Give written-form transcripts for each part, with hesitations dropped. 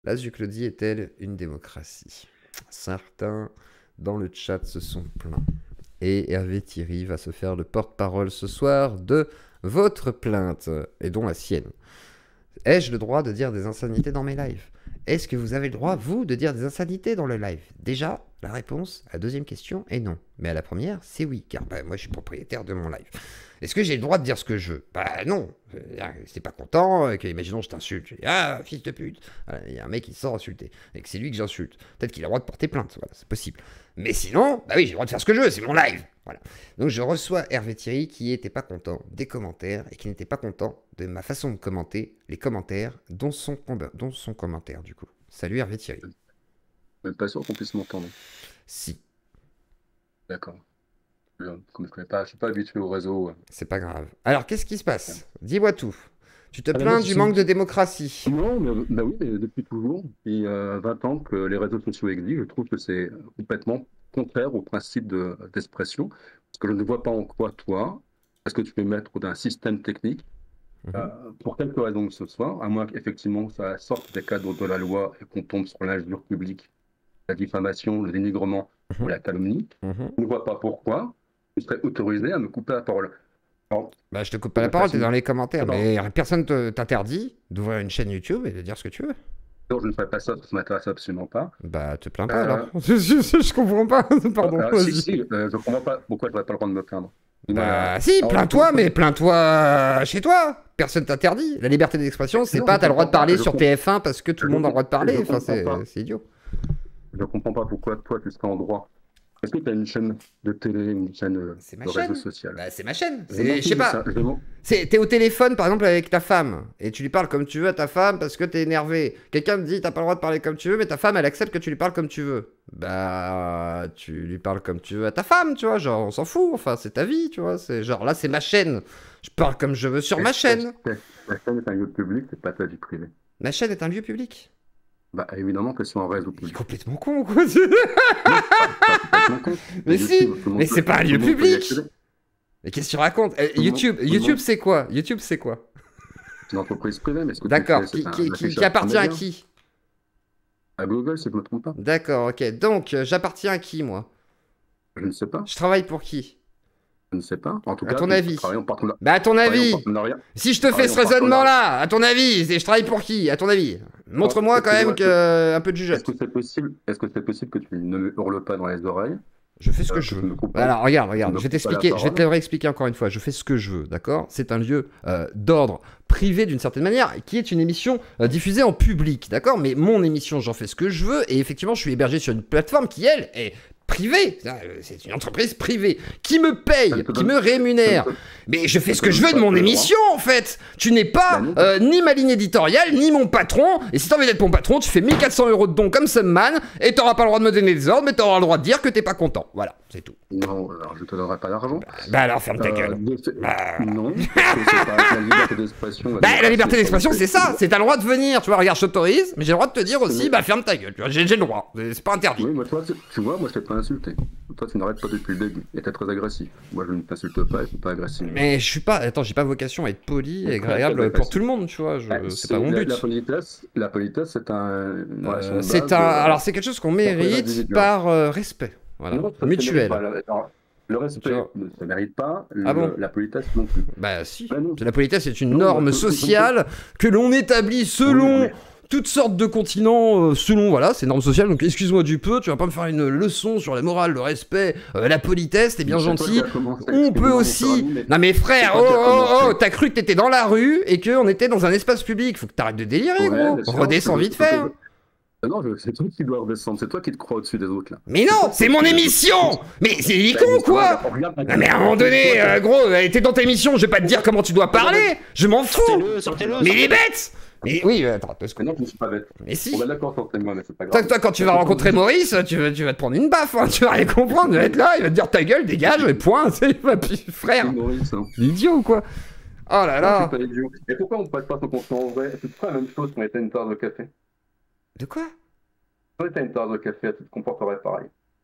La Zuclodie est-elle une démocratie? Certains dans le chat se sont plaints. Et Hervé Thierry va se faire le porte-parole ce soir de votre plainte, et dont la sienne. Ai-je le droit de dire des insanités dans mes lives? Est-ce que vous avez le droit, vous, de dire des insanités dans le live? Déjà, la réponse à la deuxième question est non. Mais à la première, c'est oui, car moi je suis propriétaire de mon live. Est-ce que j'ai le droit de dire ce que je veux? Bah non. Si t'es pas content, imaginons je t'insulte, je dis ah fils de pute. Il y a un mec qui sort insulter, et que c'est lui que j'insulte. Peut-être qu'il a le droit de porter plainte, voilà, c'est possible. Mais sinon, bah oui, j'ai le droit de faire ce que je veux, c'est mon live. Voilà. Donc je reçois Hervé Thierry qui n'était pas content des commentaires et qui n'était pas content de ma façon de commenter les commentaires, dont son commentaire du coup. Salut Hervé Thierry. Même pas sûr qu'on puisse m'entendre. Si. D'accord. Comme je connais pas, je suis pas habitué au réseau. C'est pas grave. Alors qu'est-ce qui se passe? Dis-moi tout. Tu te Ah, moi, plains du manque de démocratie. non, mais, bah oui, mais depuis toujours, depuis 20 ans que les réseaux sociaux existent, je trouve que c'est complètement contraire au principe d'expression. Parce que je ne vois pas en quoi, toi, est-ce que tu peux mettre d'un système technique, pour quelque raison que ce soit, à moins qu'effectivement ça sorte des cadres de la loi et qu'on tombe sur l'injure publique, la diffamation, le dénigrement ou la calomnie. Je ne vois pas pourquoi je serais autorisé à me couper la parole. Alors, Bah, je te coupe pas la parole, t'es dans les commentaires. alors, Mais personne t'interdit d'ouvrir une chaîne YouTube et de dire ce que tu veux. non, je ne ferai pas ça, ça ne m'intéresse absolument pas. Bah, te plains pas alors. Euh, Je comprends pas. Pardon, si, vas-y. si, je ne comprends pas pourquoi je n'aurais pas le droit de me plaindre. Dis-moi Bah, si, alors, plains-toi, mais plains-toi chez toi. Personne t'interdit. La liberté d'expression, c'est non, pas je t'as le droit de comprends pas. parler sur TF1 parce que tout le monde a le droit de parler. Je Enfin, comprends pas. c'est idiot. Je comprends pas pourquoi toi, tu serais en droit. Est-ce que tu as une chaîne de télé, une chaîne C'est ma de réseau chaîne. social? Bah, c'est ma chaîne. Je m'en Je fous sais de ça. pas. T'es au téléphone, par exemple, avec ta femme, et tu lui parles comme tu veux à ta femme parce que t'es énervé. Quelqu'un me dit, t'as pas le droit de parler comme tu veux, mais ta femme, elle accepte que tu lui parles comme tu veux. Bah, tu lui parles comme tu veux à ta femme, tu vois, genre, on s'en fout, enfin, c'est ta vie, tu vois, c'est genre, là, c'est ma chaîne. Je parle comme je veux sur ma chaîne. La chaîne est un lieu public, c'est pas ta vie privée. Ma chaîne est un lieu public. Bah, évidemment que c'est en réseau Il est public. complètement con, quoi. Non, pas complètement con. Mais si, YouTube, tout le mais monde c'est peut, pas un tout lieu le monde peut y public. accéder. Mais qu'est-ce que tu racontes? Tout le YouTube, monde, c'est quoi? YouTube, c'est quoi? c'est une entreprise privée, mais ce que tu fais, D'accord, c'est un qui affichage sur appartient à média. qui? À Google, si je ne me trompe pas. D'accord, ok. Donc, j'appartiens à qui, moi? Je ne sais pas. Je travaille pour qui? Je ne sais pas. En tout À cas, ton tu avis? travailles en partenariat. Bah, à ton avis? Si je te fais Travaille ce en partenariat. raisonnement-là, à ton avis, je travaille pour qui? À ton avis? Montre-moi quand même un peu de Est-ce que jugeote. c'est possible, est-ce que c'est possible que tu ne me hurles pas dans les oreilles, Je fais ce que je que tu veux. ne me coupes pas, Alors, regarde, tu ne regarde, me je vais coupes pas la t'expliquer, je vais te parole? le réexpliquer encore une fois. Je fais ce que je veux, d'accord? C'est un lieu d'ordre privé d'une certaine manière, qui est une émission diffusée en public, d'accord? Mais mon émission, j'en fais ce que je veux, et effectivement, je suis hébergé sur une plateforme qui, elle, est privée. C'est une entreprise privée qui me paye, qui me rémunère. Mais je fais ce que je veux de mon émission, en fait. Tu n'es pas ni ma ligne éditoriale, ni mon patron. Et si t'as envie d'être mon patron, tu fais 1400 € de dons comme Subman, et t'auras pas le droit de me donner des ordres, mais t'auras le droit de dire que t'es pas content. Voilà, c'est tout. Non, alors je te donnerai pas d'argent. Bah alors, ferme ta gueule. Non, parce que c'est pas la liberté d'expression. Bah, la liberté d'expression, c'est ça. C'est t'as le droit de venir. Tu vois, regarde, je t'autorise, mais j'ai le droit de te dire aussi, bah, ferme ta gueule. Tu vois, j'ai le droit. C'est pas interdit. Oui, moi, toi, tu vois, moi, je t'ai pas insulté. Toi, tu n'arrêtes pas depuis le début. Et t'es très agressif. Moi, je ne t'insulte pas, je suis pas agressif. Mais je suis pas. Attends, j'ai pas vocation à être poli et agréable pour tout le monde, tu vois. C'est pas mon but. La politesse, c'est une relation de base, C'est un. Alors, c'est quelque chose qu'on mérite individuels. par respect. Voilà. Non, ça ne mérite Mutuel. pas. Alors, le respect ne se mérite pas, Ah bon? la politesse non plus. Bah, si. Bah non. La politesse est une Non, norme bah, sociale que l'on établit selon. Oui, mais- Toutes sortes de continents, selon, voilà, c'est normes sociales, donc excuse-moi du peu, tu vas pas me faire une leçon sur la morale, le respect, la politesse, t'es bien C'est toi qui gentil. as commencé. On peut Excuse-moi, mon cher aussi... ami, mais Non mais frère, c'est oh toi qui as oh oh, commencé. t'as cru que t'étais dans la rue et qu'on était dans un espace public, faut que t'arrêtes de délirer, Ouais, gros. bien sûr, Redescends vite fait. Hein. Non, c'est toi qui dois redescendre, c'est toi qui te crois au-dessus des autres là. Mais non, c'est mon émission. Mais c'est des cons quoi. Non mais à un moment donné, gros, t'es dans ta émission, je vais pas te dire comment tu dois parler, je m'en fous. Mais il est bête. Mais oui, attends, deux secondes. Non, je ne suis pas bête. Mais si. On va d'accord sur moi, mais c'est pas grave. Toi, quand tu vas rencontrer Maurice, tu vas te prendre une baffe, hein, tu vas rien comprendre, il va être là, il va te dire ta gueule, dégage, et point, tu sais, frère. Maurice, hein. L'idiot ou quoi? Oh là Non, je là. suis pas idiot. Et pourquoi on ne passe pas son contenu en vrai? C'est pas la même chose qu'on était une tasse de café. De quoi? Si on était une tasse de café, tu te comporterais pareil.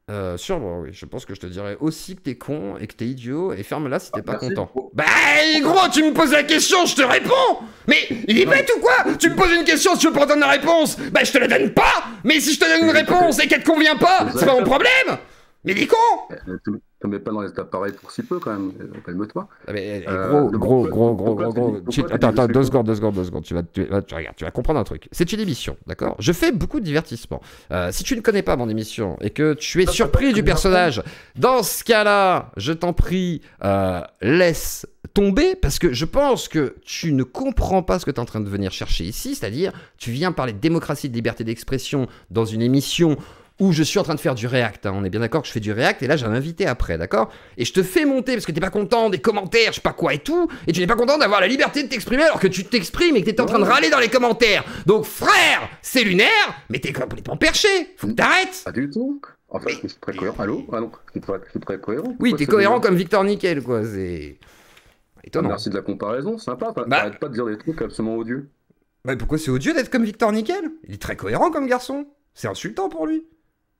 Sûrement, oui. Je pense que je te dirais aussi que t'es con et que t'es idiot, et ferme-la si t'es pas Merci. content. Bah, gros, tu me poses la question, je te réponds. Mais il est bête ou quoi? Tu me poses une question, si tu veux pas entendre la réponse, bah je te la donne pas. Mais si je te donne une réponse et qu'elle te convient pas, c'est pas mon problème. Mais il est con. Te mets pas dans les appareils pour si peu, quand même. Calme-toi. Ah, mais, Pourquoi Attends, tu dis deux je suis con? secondes, 2 secondes. Regarde, tu vas comprendre un truc. C'est une émission, d'accord? Je fais beaucoup de divertissement. Si tu ne connais pas mon émission et que tu es surpris du personnage, dans ce cas-là, je t'en prie, laisse tomber, parce que je pense que tu ne comprends pas ce que tu es en train de venir chercher ici, c'est-à-dire, tu viens parler de démocratie, de liberté d'expression dans une émission où je suis en train de faire du React, hein. On est bien d'accord que je fais du React, et là j'ai un invité après, d'accord? Et je te fais monter parce que t'es pas content des commentaires, je sais pas quoi et tout, et tu n'es pas content d'avoir la liberté de t'exprimer alors que tu t'exprimes et que t'es en train de râler dans les commentaires. Donc frère, c'est lunaire, mais t'es complètement perché, faut que t'arrêtes. Pas du tout. Enfin, je suis très cohérent. Allô? Ah non, je suis très cohérent. Oui, Pourquoi t'es c'est cohérent lunaire? comme Victor Nickel, quoi, c'est étonnant. Merci de la comparaison, sympa. Enfin, Bah, arrête pas de dire des trucs absolument odieux. bah pourquoi c'est odieux d'être comme Victor Nickel? Il est très cohérent comme garçon, c'est insultant pour lui.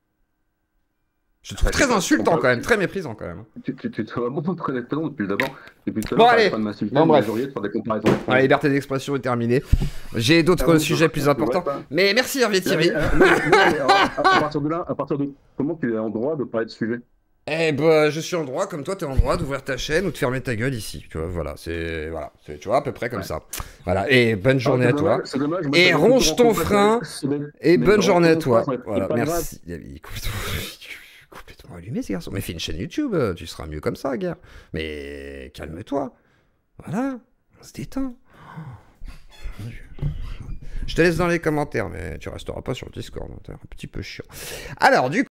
Je te trouve très insultant quand même, très méprisant quand même. Tu te vraiment très excellent depuis d'abord. Depuis tout à Bon l'heure, allez, t'arrêtes pas de m'insulter, bon de bref. m'injurier, de faire des comparaisons. La liberté d'expression est terminée. J'ai d'autres sujets plus importants. Mais merci Hervé Thierry. À partir de là, comment tu es en droit de parler de ce sujet? Eh ben, je suis en droit, comme toi, t'es en droit d'ouvrir ta chaîne ou de fermer ta gueule ici. Tu vois, voilà, tu vois, à peu près comme ça. Voilà, et bonne journée à toi. C'est dommage, moi, Et j'avais ronge toujours ton rencontré frein. Et mais bonne je journée à rencontre toi. pas, c'est Voilà, pas grave. merci. Il est complètement allumé, ce garçon. Mais fais une chaîne YouTube, tu seras mieux comme ça, gars. Mais calme-toi. Voilà, on se détend. Je te laisse dans les commentaires, mais tu resteras pas sur le Discord, hein, t'es un petit peu chiant. Alors, du coup.